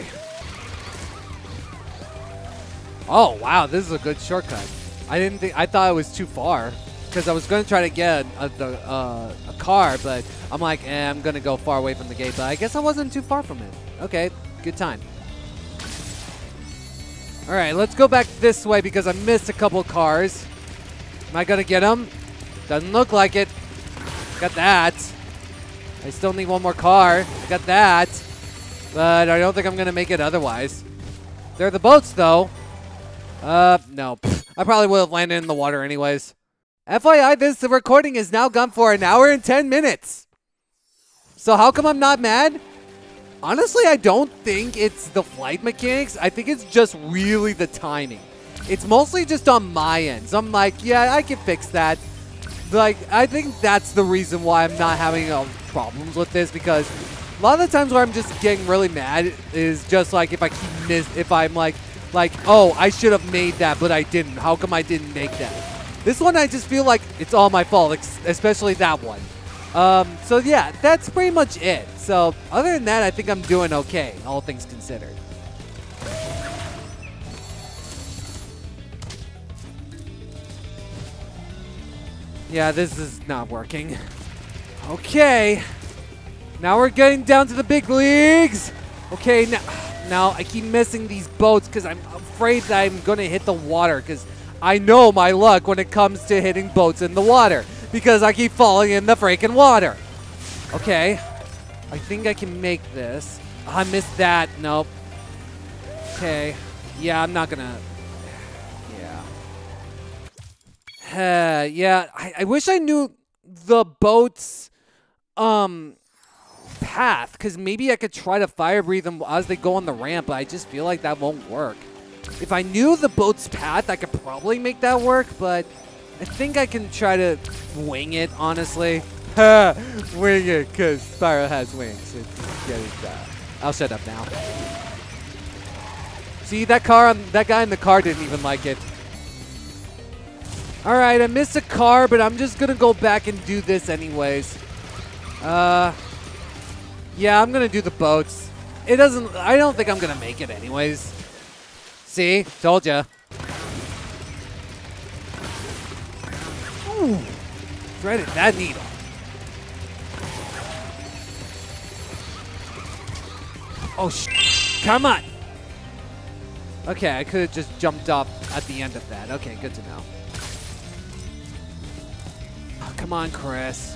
Oh, wow. This is a good shortcut. I thought it was too far. Because I was going to try to get a car, but I'm like, I'm going to go far away from the gate. But I guess I wasn't too far from it. Okay, good time. All right, let's go back this way because I missed a couple cars. Am I going to get them? Doesn't look like it. Got that. I still need one more car. Got that. But I don't think I'm going to make it otherwise. They're the boats, though. No. I probably would have landed in the water anyways. FYI, this recording is now gone for 1 hour and 10 minutes. So how come I'm not mad? Honestly, I don't think it's the flight mechanics. I think it's just really the timing. It's mostly just on my end. So I'm like, yeah, I can fix that. Like, I think that's the reason why I'm not having problems with this, because a lot of the times where I'm just getting really mad is just like if I'm like, oh, I should have made that, but I didn't. How come I didn't make that? This one, I just feel like it's all my fault, especially that one. So yeah, that's pretty much it. So other than that, I think I'm doing okay, all things considered. Yeah, this is not working. Okay. Now we're getting down to the big leagues. Okay, now I keep missing these boats because I'm afraid that I'm going to hit the water, because I know my luck when it comes to hitting boats in the water, because I keep falling in the freaking water. Okay. I think I can make this. Oh, I missed that. Nope. Okay. Yeah, I'm not gonna... Yeah. Yeah, I wish I knew the boat's path, because maybe I could try to fire breathe them as they go on the ramp, but I just feel like that won't work. If I knew the boat's path, I could probably make that work, but I think I can try to wing it, honestly. Wing it, because Spyro has wings. I'll shut up now. See, that guy in the car didn't even like it. All right, I missed a car, but I'm just going to go back and do this anyways. Yeah, I'm going to do the boats. I don't think I'm going to make it anyways. See? Told ya. Ooh. Threaded that needle. Oh, come on. Okay, I could have just jumped up at the end of that. Okay, good to know. Oh, come on, Chris.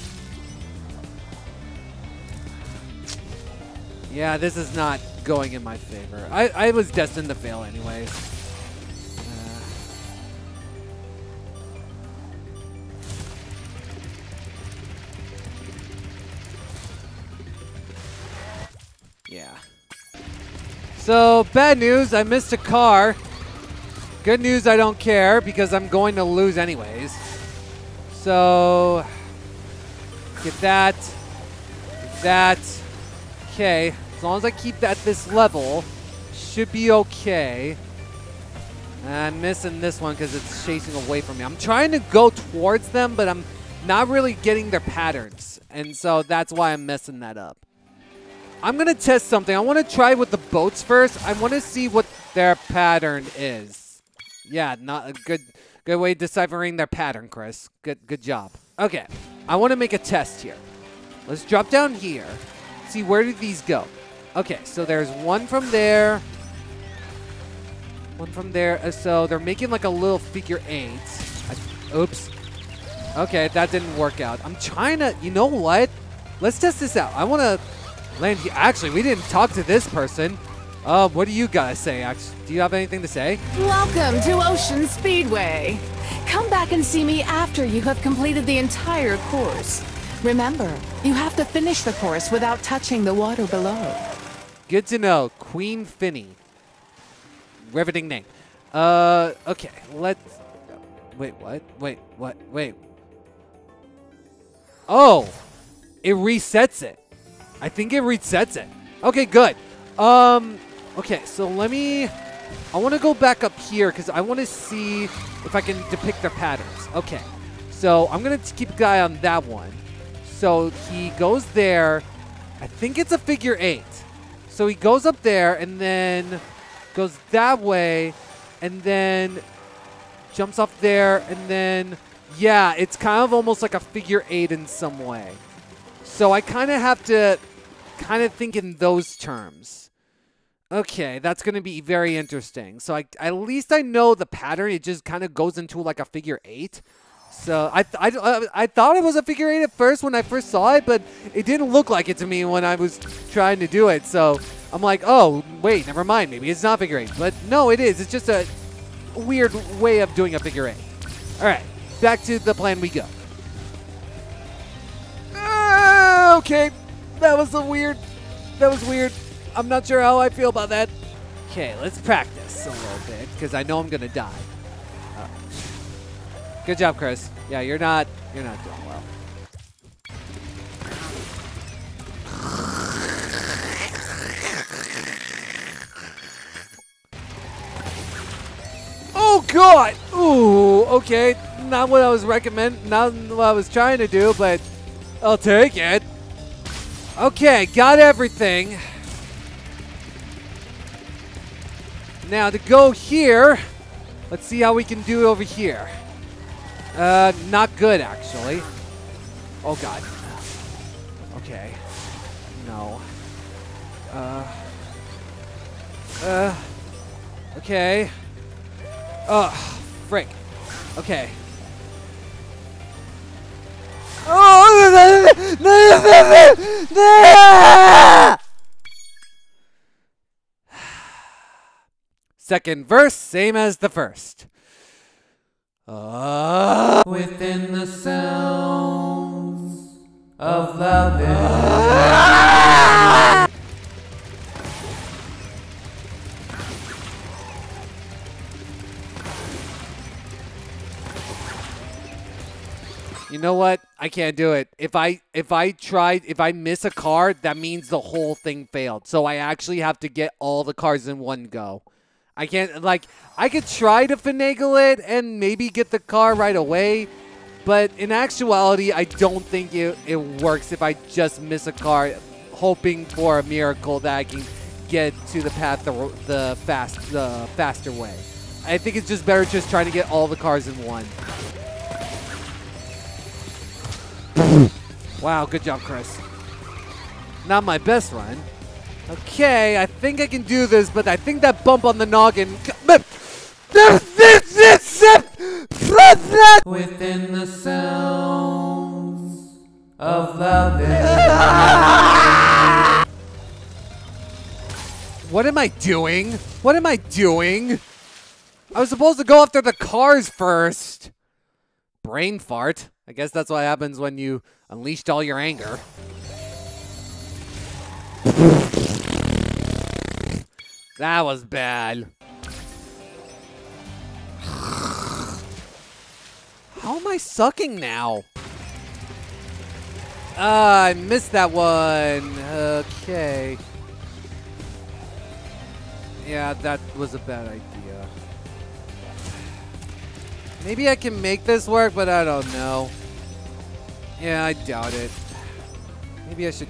Yeah, this is not going in my favor. I was destined to fail anyways. Yeah. So, bad news, I missed a car. Good news, I don't care because I'm going to lose anyways. So, get that. Get that. Okay, as long as I keep that this level, should be okay. I'm missing this one because it's chasing away from me. I'm trying to go towards them, but I'm not really getting their patterns. And so that's why I'm messing that up. I'm going to test something. I want to try with the boats first. I want to see what their pattern is. Yeah, not a good way of deciphering their pattern, Chris. Good job. Okay, I want to make a test here. Let's drop down here. See, where do these go? Okay, so there's one from there. One from there. So they're making like a little figure 8. Oops. Okay, that didn't work out. I'm trying to, you know what? Let's test this out. I want to land here. Actually, we didn't talk to this person. What do you guys say? Actually, do you have anything to say? Welcome to Ocean Speedway. Come back and see me after you have completed the entire course. Remember, you have to finish the course without touching the water below. Good to know. Queen Finny. Riveting name. Okay, let's... Wait, what? Wait. Oh! It resets it. I think it resets it. Okay, good. Okay, so let me... I want to go back up here because I want to see if I can depict their patterns. Okay, so I'm going to keep an eye on that one. So he goes there. I think it's a figure 8. So he goes up there and then goes that way and then jumps up there and then, yeah, it's kind of almost like a figure 8 in some way. So I kind of have to kind of think in those terms. Okay, that's going to be very interesting. So at least I know the pattern. It just kind of goes into like a figure 8. So I thought it was a figure 8 at first when I first saw it, but it didn't look like it to me when I was trying to do it. So I'm like, oh, wait, never mind. Maybe it's not figure 8. But no, it is. It's just a weird way of doing a figure 8. All right, back to the plan we go. Okay, that was weird. I'm not sure how I feel about that. Okay, let's practice a little bit because I know I'm going to die. Good job, Chris. Yeah, you're not doing well. Oh God! Ooh, okay. Not what I was not what I was trying to do, but I'll take it. Okay, got everything. Now to go here, let's see how we can do over here. Not good, actually. Oh, God. Okay. No. Okay. Frick. Okay. Oh! Second verse, same as the first. Within the sounds of the You know what? I can't do it. If I miss a card, that means the whole thing failed. So I actually have to get all the cards in one go. I can't, like, I could try to finagle it and maybe get the car right away, but in actuality, I don't think it works if I just miss a card, hoping for a miracle that I can get to the path the faster way. I think it's just better just trying to get all the cars in one. Wow, good job, Chris. Not my best run. Okay, I think I can do this, but I think that bump on the noggin. Within the sounds of loudness. What am I doing? What am I doing? I was supposed to go after the cars first. Brain fart. I guess that's what happens when you unleashed all your anger. That was bad. How am I sucking now? I missed that one. Okay. Yeah, that was a bad idea. Maybe I can make this work, but I don't know. Yeah, I doubt it. Maybe I should...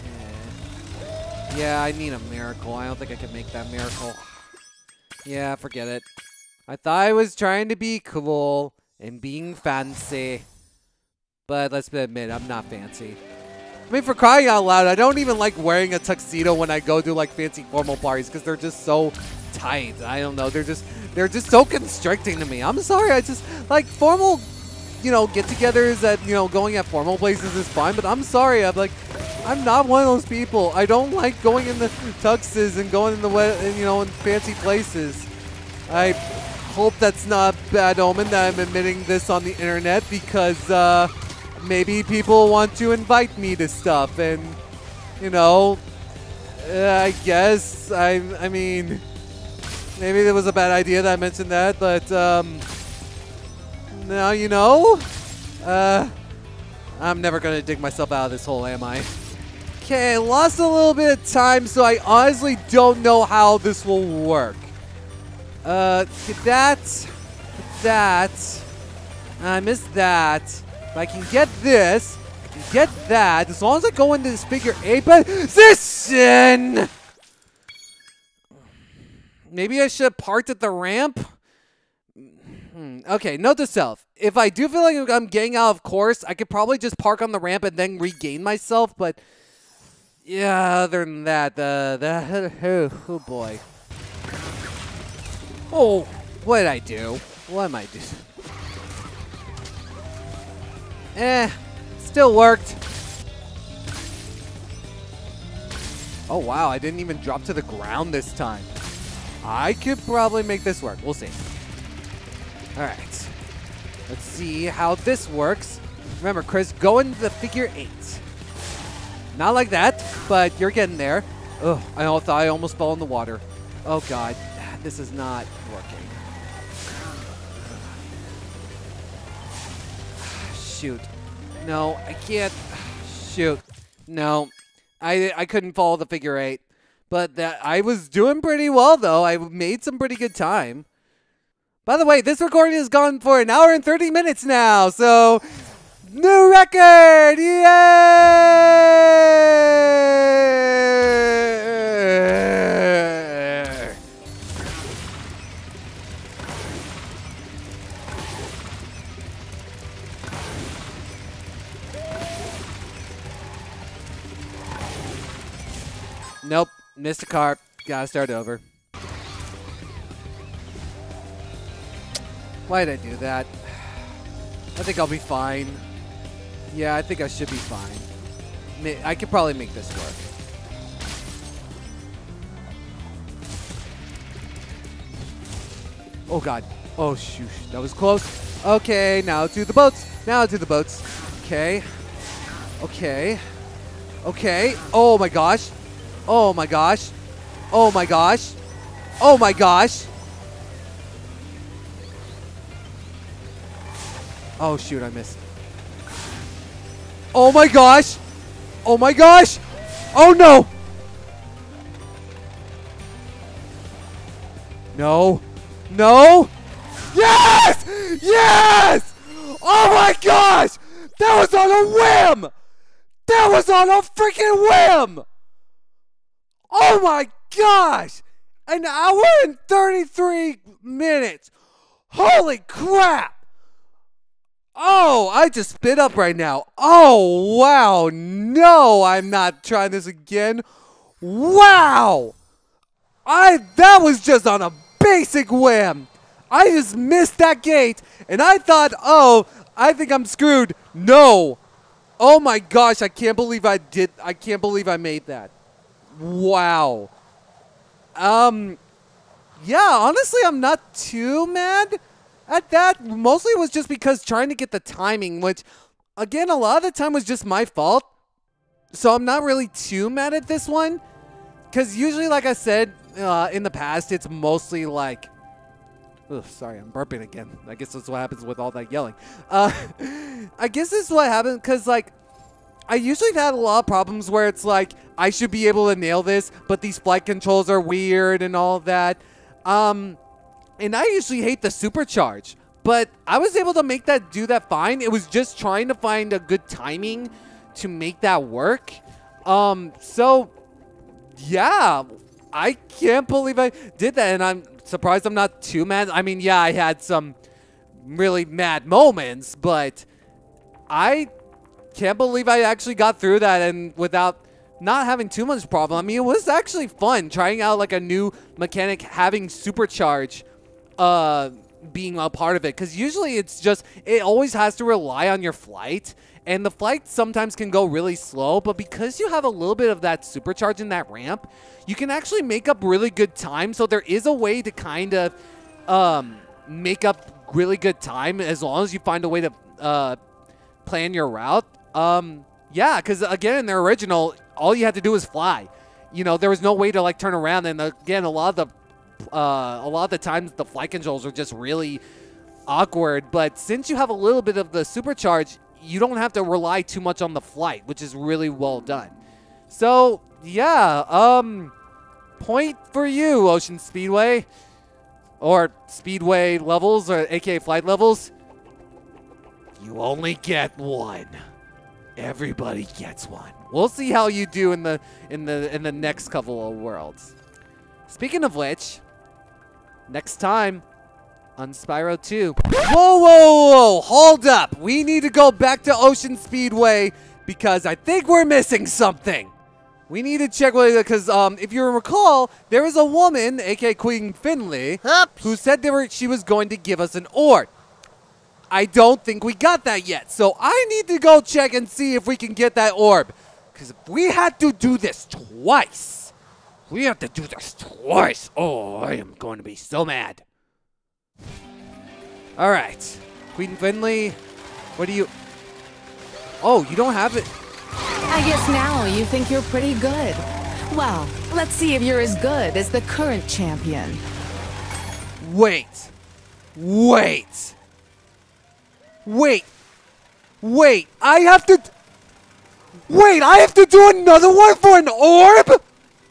Yeah, I need a miracle. I don't think I can make that miracle. Yeah, forget it. I thought I was trying to be cool and being fancy. But let's admit, I'm not fancy. I mean, for crying out loud, I don't even like wearing a tuxedo when I go to like fancy formal parties because they're just so tight. I don't know. They're just so constricting to me. I'm sorry. I just like formal, you know, get-togethers at, you know, going at formal places is fine. But I'm sorry. I'm not one of those people. I don't like going in the tuxes and going in the you know, in fancy places. I hope that's not a bad omen that I'm admitting this on the internet because maybe people want to invite me to stuff, and you know, I guess I mean, maybe it was a bad idea that I mentioned that, but now you know, I'm never gonna dig myself out of this hole, am I? Okay, I lost a little bit of time, so I honestly don't know how this will work. Get that. I missed that. If I can get this, I can get that. As long as I go into this figure 8 position. Maybe I should have parked at the ramp. Okay, note to self. If I do feel like I'm getting out of course, I could probably just park on the ramp and then regain myself. But yeah, other than that, oh boy. Oh, what did I do? What am I doing? Still worked. Oh wow, I didn't even drop to the ground this time. I could probably make this work. We'll see. Alright. Let's see how this works. Remember, Chris, go into the figure 8. Not like that, but you're getting there. Ugh, I thought I almost fell in the water. Oh god, this is not working. Shoot. No, I can't. Shoot. No. I couldn't follow the figure 8. But that I was doing pretty well, though. I made some pretty good time. By the way, this recording has gone for 1 hour and 30 minutes now. So, new record! Yay! Nope, missed a car. Gotta start over. Why did I do that? I think I'll be fine. Yeah, I think I should be fine. I could probably make this work. Oh god. Oh shoot. That was close. Okay, now to the boats. Now to the boats. Okay. Okay. Okay. Oh my gosh. Oh my gosh. Oh my gosh. Oh my gosh. Oh shoot, I missed. Oh my gosh. Oh my gosh. Oh no. No. No. Yes! Yes! Oh my gosh! That was on a whim! That was on a freaking whim! Oh my gosh! An hour and 33 minutes. Holy crap! Oh, I just spit up right now. Oh, wow. No, I'm not trying this again. Wow! That was just on a basic whim. I just missed that gate, and I thought, oh, I think I'm screwed. No. Oh my gosh, I can't believe I made that. Wow. Yeah, honestly, I'm not too mad at that. Mostly it was just because trying to get the timing, which, again, a lot of the time was just my fault. So I'm not really too mad at this one. Because usually, like I said in the past, it's mostly like... Ugh, sorry, I'm burping again. I guess that's what happens with all that yelling. I guess this is what happens because, like, I usually had a lot of problems where it's like, I should be able to nail this, but these flight controls are weird and all of that. And I usually hate the supercharge, but I was able to make that do that fine. It was just trying to find a good timing to make that work. So, yeah, I can't believe I did that, and I'm surprised I'm not too mad. I mean, yeah, I had some really mad moments, but I can't believe I actually got through that and without not having too much problem. I mean, it was actually fun trying out like a new mechanic, having supercharge being a part of it, because usually it's just, it always has to rely on your flight, and the flight sometimes can go really slow, but because you have a little bit of that supercharge in that ramp, you can actually make up really good time. So there is a way to kind of make up really good time as long as you find a way to plan your route. Yeah, because again, in their original, all you had to do was fly. You know, there was no way to like turn around, and again, a lot of the times the flight controls are just really awkward. But since you have a little bit of the supercharge, you don't have to rely too much on the flight, which is really well done. So yeah, point for you, Ocean Speedway, or Speedway levels, or aka flight levels. You only get one. Everybody gets one. We'll see how you do in the next couple of worlds. Speaking of which, next time on Spyro 2. Whoa, whoa, whoa! Hold up! We need to go back to Ocean Speedway because I think we're missing something. We need to check what, because if you recall, there was a woman, aka Queen Finley, who said she was going to give us an orb. I don't think we got that yet, so I need to go check and see if we can get that orb. Because if we had to do this twice, oh, I am going to be so mad. All right, Queen Finley, what do you... Oh, you don't have it. I guess now you think you're pretty good. Well, let's see if you're as good as the current champion. Wait. I have to do another one for an orb?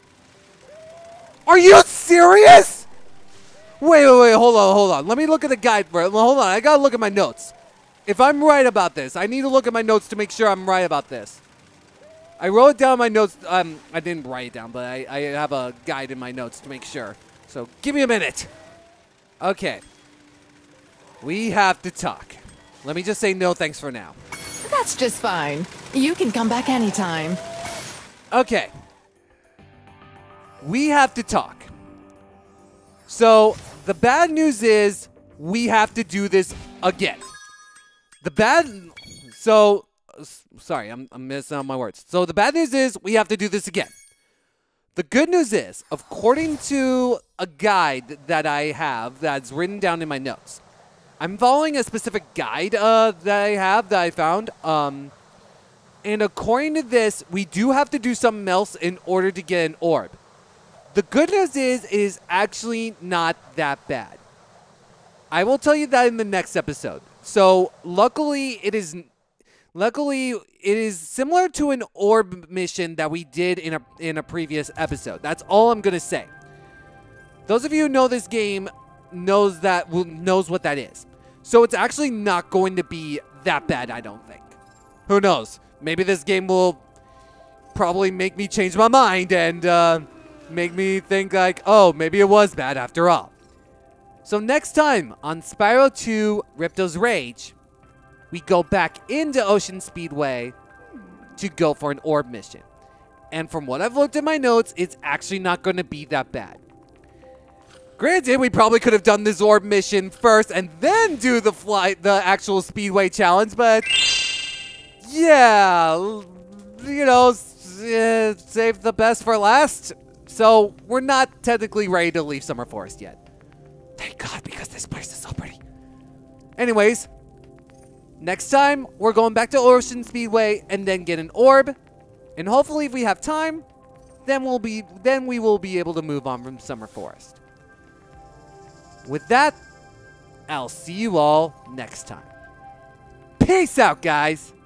Are you serious? Wait, hold on. Let me look at the guide first. Hold on, I gotta look at my notes. If I'm right about this, I need to look at my notes to make sure I'm right about this. I wrote it down in my notes. I didn't write it down, but I have a guide in my notes to make sure. So give me a minute. Okay. We have to talk. Let me just say no thanks for now. That's just fine. You can come back anytime. Okay. We have to talk. So, the bad news is we have to do this again. Sorry, I'm missing out my words. So, the bad news is we have to do this again. The good news is, according to a guide that I have that's written down in my notes, I'm following a specific guide that I found. And according to this, we do have to do something else in order to get an orb. The good news is it is actually not that bad. I will tell you that in the next episode. So luckily it is similar to an orb mission that we did in a previous episode. That's all I'm gonna say. Those of you who know this game knows what that is. So it's actually not going to be that bad, I don't think. Who knows? Maybe this game will probably make me change my mind and make me think like, oh, maybe it was bad after all. So next time on Spyro 2 Ripto's Rage, we go back into Ocean Speedway to go for an orb mission. And from what I've looked at my notes, it's actually not going to be that bad. Granted, we probably could have done this orb mission first and then do the actual Speedway challenge, but yeah, you know, save the best for last. So we're not technically ready to leave Summer Forest yet. Thank God, because this place is so pretty. Anyways, next time we're going back to Ocean Speedway and then get an orb, and hopefully if we have time, then we will be able to move on from Summer Forest. With that, I'll see you all next time. Peace out, guys!